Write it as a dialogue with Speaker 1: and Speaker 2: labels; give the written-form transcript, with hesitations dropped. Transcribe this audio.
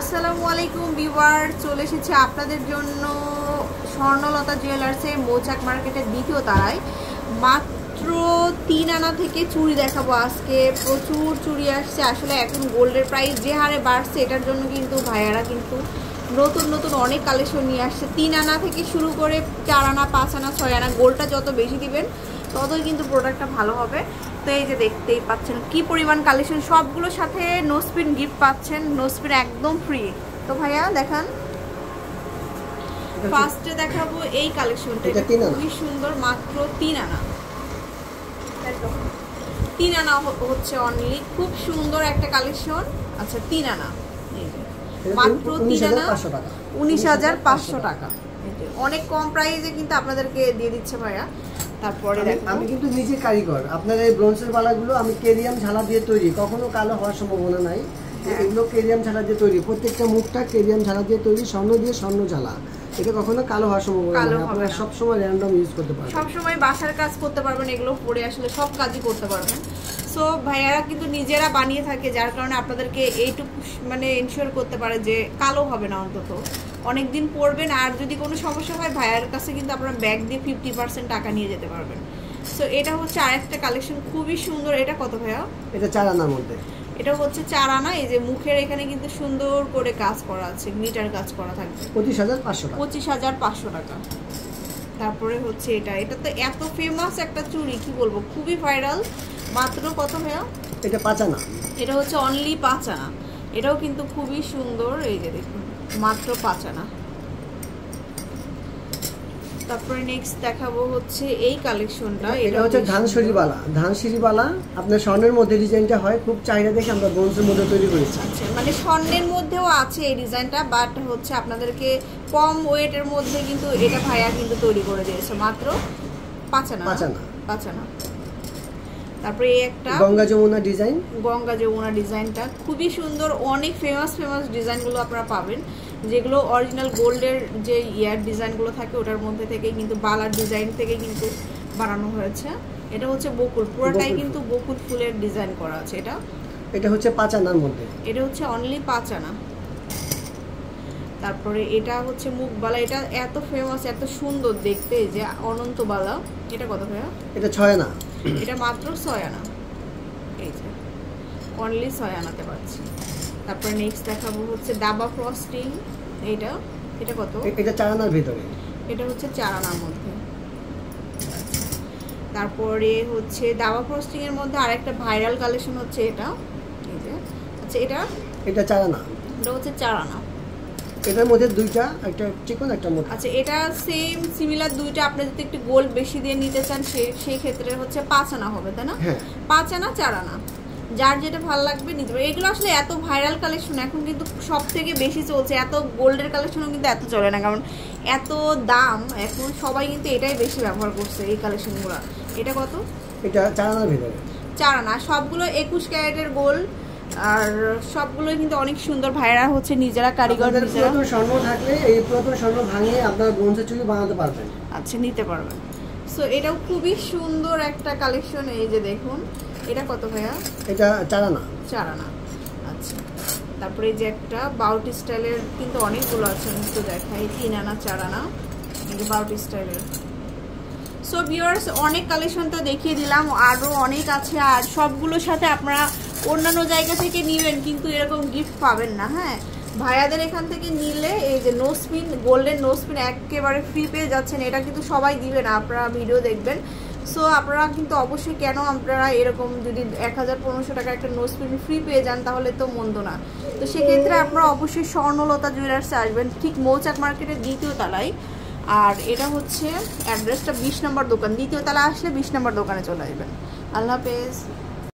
Speaker 1: আসসালামু আলাইকুম ভিউয়ার, চলে এসেছে আপনাদের জন্য স্বর্ণলতা জুয়েলার্সে মৌচাক মার্কেটের দ্বিতীয় তলায়। মাত্র 3 আনা থেকে চুড়ি দেখাবো আজকে। প্রচুর চুড়ি আসছে। আসলে এখন গোল্ডের প্রাইস যে হারে বাড়ছে, এটার জন্য কিন্তু ভাইয়ারা কিন্তু নতুন নতুন অনেক কালেকশন নিয়ে আসছে। 3 আনা থেকে শুরু করে 4 আনা, 5 আনা, 6 আনা। গোল্ডটা যত বেশি দিবেন ততই কিন্তু প্রোডাক্টটা ভালো হবে। তো এই যে দেখতেই পাচ্ছেন কি পরিমাণ কালেকশন, সবগুলোর সাথে নোসপিন গিফট পাচ্ছেন, নোসপিন একদম ফ্রি। তো ভাইয়া দেখান, ফার্স্টে দেখাবো এই কালেকশনটা, খুবই সুন্দর, মাত্র 3 আনা। 3 আনা হচ্ছে অনলি, খুব সুন্দর একটা কালেকশন। আচ্ছা 3 আনা, মাত্র 3 আনা 19,500 টাকা। অনেক কম প্রাইসে কিন্তু আপনাদেরকে দিয়ে দিচ্ছে ভাইয়া। তারপরে
Speaker 2: আমি কিন্তু নিজে কারিগর। আপনার এই ব্রোঞ্জের বালাগুলো আমি কেরিয়াম ঝালা দিয়ে তৈরি, কখনো কালো হওয়ার সম্ভাবনা নাই। এগুলো কেরিয়াম ঝালা দিয়ে তৈরি, প্রত্যেকটা মুখটা কেরিয়াম ঝালা দিয়ে তৈরি, স্বর্ণ দিয়ে স্বর্ণ ঝালা। এটা কখনো কালো হওয়ার সম্ভাবনা নাই। আপনারা সব সময় র্যান্ডম ইউজ করতে পারবেন,
Speaker 1: সব সময় বাসার কাজ করতে পারবেন, এগুলো পরে আসলে সব কাজই করতে পারবেন। সো ভাইয়ারা কিন্তু নিজেরা বানিয়ে থাকে, যার কারণে আপনাদেরকে এইটুকু মানে এনশিওর করতে পারে যে কালো হবে না, অন্তত অনেকদিন পরবেন। আর যদি কোনো সমস্যা হয় ভাইয়ার কাছে কিন্তু আপনারা ব্যাগ দিয়ে 50% টাকা নিয়ে যেতে পারবেন। সো এটা হচ্ছে আরেকটা কালেকশন, খুবই সুন্দর। এটা কত ভাইয়া?
Speaker 2: এটা 4 আনার মধ্যে।
Speaker 1: এটা হচ্ছে 4 আনা। এই যে মুখের এখানে কিন্তু সুন্দর করে কাজ করা আছে, গ্লিটার কাজ করা থাকবে।
Speaker 2: 25,500
Speaker 1: টাকা। তারপরে হচ্ছে এটা তো এত ফেমাস একটা চুড়ি, কি বলবো, খুবই ভাইরাল। মাত্র কত ভাইয়া?
Speaker 2: এটা 5 আনা।
Speaker 1: এটা হচ্ছে অনলি 5 আনা। এটাও কিন্তু খুবই সুন্দর। এই যে দেখুন, মাত্র 5 আনা। তারপরে নেক্সট দেখাবো হচ্ছে এই কালেকশনটা।
Speaker 2: এটা হচ্ছে ধানসিঁড়ি বালা। ধানসিঁড়ি বালা আপনার স্বর্ণের মধ্যে ডিজাইনটা হয়, খুব চাহিদা দেখে আমরা ব্রোঞ্জের মধ্যে তৈরি করেছি।
Speaker 1: আচ্ছা, মানে স্বর্ণের মধ্যেও আছে এই ডিজাইনটা, বাট হচ্ছে আপনাদেরকে কম ওয়েটের মধ্যে কিন্তু এটা ভাইয়া কিন্তু তৈরি করে দিয়েছে। মাত্র 5 আনা। 5 আনা। তারপরে এই একটা
Speaker 2: গঙ্গা যমুনা ডিজাইন।
Speaker 1: গঙ্গা যমুনা ডিজাইনটা খুবই সুন্দর। অনেক ফেমাস ডিজাইনগুলো আপনারা পাবেন, যেগুলো অরিজিনাল গোল্ডের যে ইয়ার ডিজাইনগুলো থাকে ওটার মধ্যে থেকে কিন্তু বালার ডিজাইন থেকে কিন্তু বানানো হয়েছে। এটা হচ্ছে বকুল, পুরোটাই কিন্তু বকুল ফুলের ডিজাইন করা আছে।
Speaker 2: এটা হচ্ছে 5 আনার মধ্যে।
Speaker 1: এটা হচ্ছে অনলি 5 আনা। তারপরে এটা হচ্ছে মুখবালা। এটা এত ফেমাস, এত সুন্দর দেখতে, যে অনন্ত বালা। এটা কত ভাইয়া?
Speaker 2: এটা 6 আনা।
Speaker 1: এটা মাত্র 6 আনা। এই যে অনলি 6 আনাতে পাচ্ছি। তারপরে নেক্সট দেখাবো হচ্ছে দাবা ফ্রস্টিং। এটা কত?
Speaker 2: এটা 4 আনার ভিতরে।
Speaker 1: এটা হচ্ছে 4 আনার মধ্যে। তারপরে হচ্ছে দাবা ফ্রস্টিং এর মধ্যে আরেকটা ভাইরাল কালেকশন হচ্ছে এটা। এই যে আচ্ছা, এটা
Speaker 2: 4 আনা।
Speaker 1: এটা হচ্ছে 4 আনা।
Speaker 2: এটার মধ্যে দুইটা, একটা চিকন একটা মোটা।
Speaker 1: আচ্ছা, এটা সেম সিমিলার দুইটা। আপনি যদি একটু গোল্ড বেশি দিয়ে নিতে চান সেই ক্ষেত্রে হচ্ছে 5 আনা হবে, তাই না? 5 আনা 4 আনা, যার যেটা ভালো লাগবে নিতে পারবে। এগুলো আসলে এত ভাইরাল কালেকশন, এখন কিন্তু সব থেকে বেশি চলছে। এত গোল্ডের কালেকশনও কিন্তু এত চলে না, কারণ এত দাম। এখন সবাই কিন্তু এটাই বেশি ব্যবহার করছে, এই কালেকশনগুলো। এটা কত?
Speaker 2: এটা 4 আনার ভিতরে।
Speaker 1: 4 আনা। সবগুলো 21 ক্যারেটের গোল্ড, আর সবগুলোই কিন্তু অনেক সুন্দর। ভাইরা হচ্ছে নিজেরা কারিগর, নিজেরা।
Speaker 2: পুরাতন স্বর্ণ থাকলে এই পুরাতন স্বর্ণ ভাঙিয়ে আপনারা ব্রোঞ্জের চুড়ি বানাতে পারবেন।
Speaker 1: আচ্ছা, নিতে পারবেন। সো এটাও খুবই সুন্দর একটা কালেকশন। এই যে দেখুন, এটা কত ভাইয়া?
Speaker 2: এটা 4 আনা।
Speaker 1: 4 আনা। আচ্ছা, তারপরে এই যে একটা বাউটি স্টাইলের কিন্তু অনেকগুলো আছে, আমি একটু দেখাই। 3 আনা, 4 আনা, এই যে বাউটি স্টাইলের। সো ভিউয়ার্স, অনেক কালেকশন তো দেখিয়ে দিলাম, আরও অনেক আছে। আর সবগুলোর সাথে আপনারা অন্যান্য জায়গা থেকে নিবেন, কিন্তু এরকম গিফট পাবেন না। হ্যাঁ, ভাইয়াদের এখান থেকে নিলে এই যে নোসপিন, গোল্ডেন নোসপিন একেবারে ফ্রি পেয়ে যাচ্ছেন। এটা কিন্তু সবাই দিবে না, আপনারা ভিডিও দেখবেন। সো আপনারা কিন্তু অবশ্যই, কেন আপনারা এরকম যদি 1,500 টাকা একটা নোসপিন ফ্রি পেয়ে যান, তাহলে তো মন্দ না। তো সেক্ষেত্রে আপনারা অবশ্যই স্বর্ণলতা জুয়েলার্সে আসবেন, ঠিক মৌচাক মার্কেটের দ্বিতীয় তলায়। আর এটা হচ্ছে অ্যাড্রেসটা 20 নম্বর দোকান। দ্বিতীয় তলা আসলে 20 নম্বর দোকানে চলে আসবেন। আল্লাহ হাফেজ।